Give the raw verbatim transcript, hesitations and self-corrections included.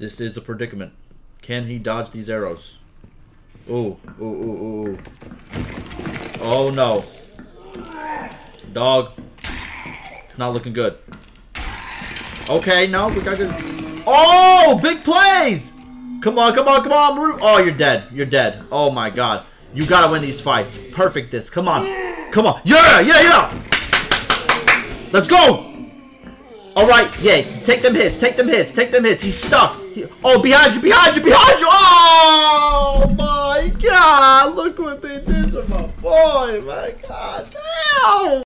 This is a predicament. Can he dodge these arrows? Ooh, ooh, ooh, ooh. Oh no. Dog. It's not looking good. Okay, no, we got good. Oh, big plays! Come on, come on, come on. Oh, you're dead. You're dead. Oh my god. You gotta win these fights. Perfect this. Come on. Come on. Yeah, yeah, yeah. Let's go. All right. Yeah. Take them hits. Take them hits. Take them hits. He's stuck. He, oh, behind you. Behind you. Behind you. Oh my god. Look what they did to my boy. My god. Damn.